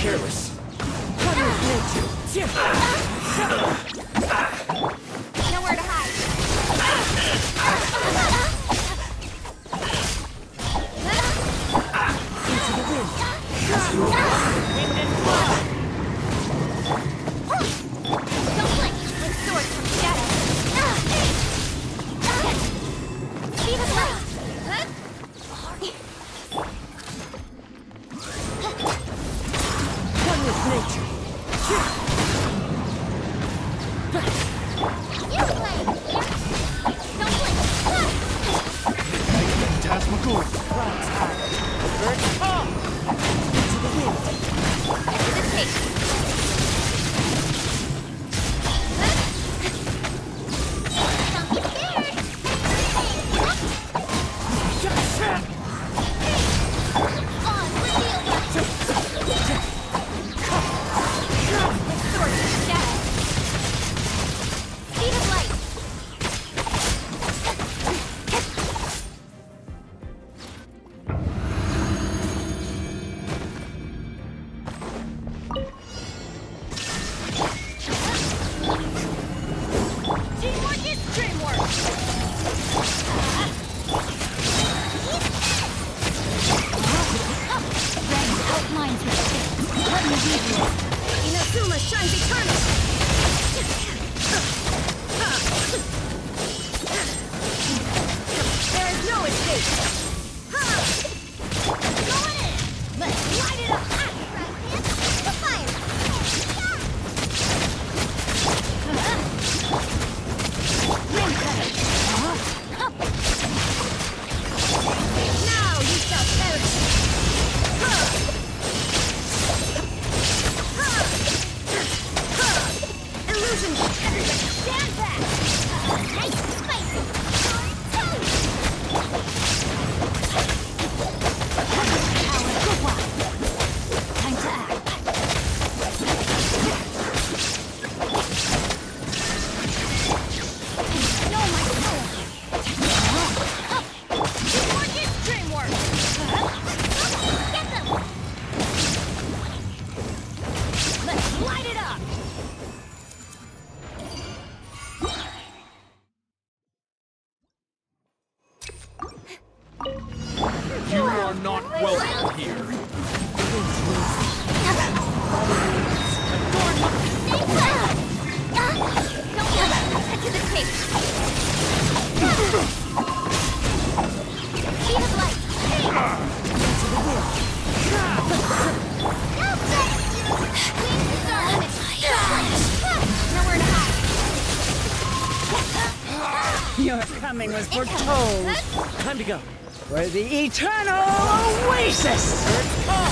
careless. Nowhere to hide. Into the wind. Wind and fire. Don't blink with swords from shadow. Speed of light. One with nature. You play. Don't blink. Phantasmagoria. Cloud's eye. Bird come. Into the wind. Into the tape. Don't be scared. On reveal. With swords and shadow. Speed of light. Teamwork is dreamwork. Grand outlines your face. Let me lead you. Inazuma shines eternal. There is no escape. Go in. Let's light it up. The fire. Ring cutter. Now you shall perish. Illusion. Stand back. Nice and spicy. Power, go wild. Time to act. Know my soul. Teamwork is dreamwork. Get them. Let's light it up. You are not welcome here. Don't let to the tape. Speed of light. Nowhere to hide. Your coming was foretold. Time to go. For the eternal oasis!